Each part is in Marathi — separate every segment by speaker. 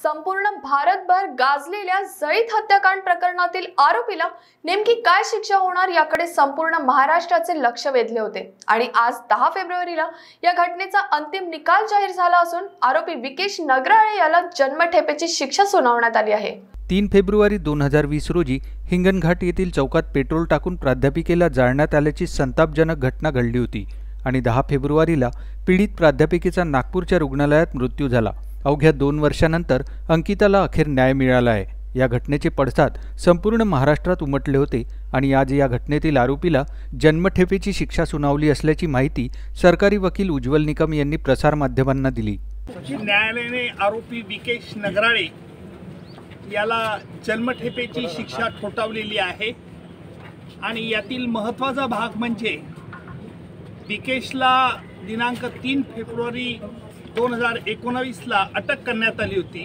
Speaker 1: संपूर्ण भारतभर गाजलेल्या जळीत हत्याकांड प्रकरणातील आरोपीला नेमकी काय शिक्षा होणार याकडे संपूर्ण महाराष्ट्राचे लक्ष वेधले होते आणि आज 10 फेब्रुवारीला या घटनेचा अंतिम निकाल जाहीर झाला असून आरोपी विकेश नगराळे याला जन्मठेपेची शिक्षा सुनावण्यात आली आहे।
Speaker 2: 3 फेब्रुवारी 2020 रोजी हिंगणघाट येथील चौकात पेट्रोल टाकून प्राध्यापिकेला जाळण्यात आल्याची संतापजनक घटना घडली होती आणि 10 फेब्रुवारीला पीडित प्राध्यापिकेचा नागपूरच्या रुग्णालयात मृत्यू झाला। अवघ्या 2 वर्षांनंतर अंकिताला अखेर न्याय मिळाला आहे। या घटनेचे पडसाद संपूर्ण महाराष्ट्रात उमटले होते आणि आज या घटनेतील आरोपीला जन्मठेपेची शिक्षा सुनावली असल्याची माहिती सरकारी वकील उज्ज्वल निकम यांनी प्रसार माध्यमांना दिली।
Speaker 3: न्यायालयाने आरोपी विकेश नगराळे याला जन्मठेपेची शिक्षा ठोठावलेली आहे आणि यातील महत्त्वाचा भाग म्हणजे विकेशला दिनांक 3 फेब्रुवारी 2019 ला अटक करण्यात आली होती,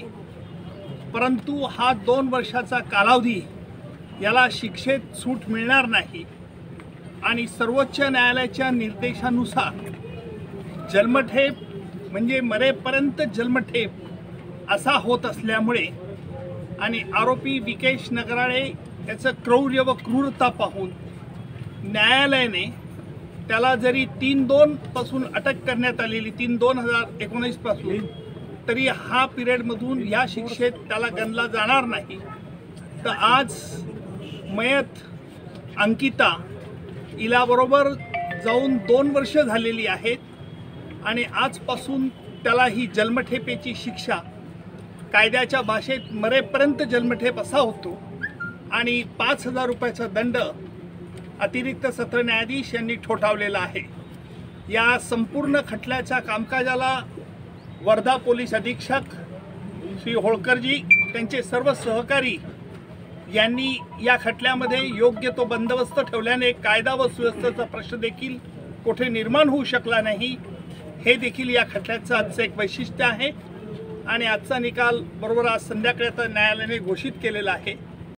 Speaker 3: परंतु हा 2 वर्षाचा कालावधी याला शिक्षेत सूट मिळणार नाही आणि सर्वोच्च न्यायालयाच्या निर्देशानुसार जन्मठेप म्हणजे मरेपर्यंत जन्मठेप असा होत असल्यामुळे आणि आरोपी विकेश नगराळे याचं क्रौर्य व क्रूरता पाहून न्यायालयाने त्याला जरी 3/2 पासून अटक करण्यात आलेली 3/2019 पासून, तरी हा पिरियडमधून या शिक्षेत त्याला गणला जाणार नाही। तर आज मयत अंकिता हिलाबरोबर जाऊन 2 वर्ष झालेली आहेत आणि आजपासून त्याला ही जन्मठेपेची शिक्षा कायद्याच्या भाषेत मरेपर्यंत जन्मठेप असा होतो आणि 5,000 रुपयाचा दंड अतिरिक्त सत्र न्यायाधीश यांनी ठोठावलेला आहे। या संपूर्ण खटल्याच्या कामकाजाला वर्धा पोलीस अधीक्षक श्री होळकरजी त्यांचे सर्व सहकारी यांनी या खटल्यामध्ये योग्य तो बंदोबस्त ठेवल्याने कायदा व सुव्यवस्थेचा प्रश्न देखील कुठे निर्माण होऊ शकला नाही, हे देखील या खटल्याचं आजचं एक वैशिष्ट्य आहे आणि आजचा निकाल बरोबर आज संध्याकाळी आता न्यायालयाने घोषित केलेला आहे।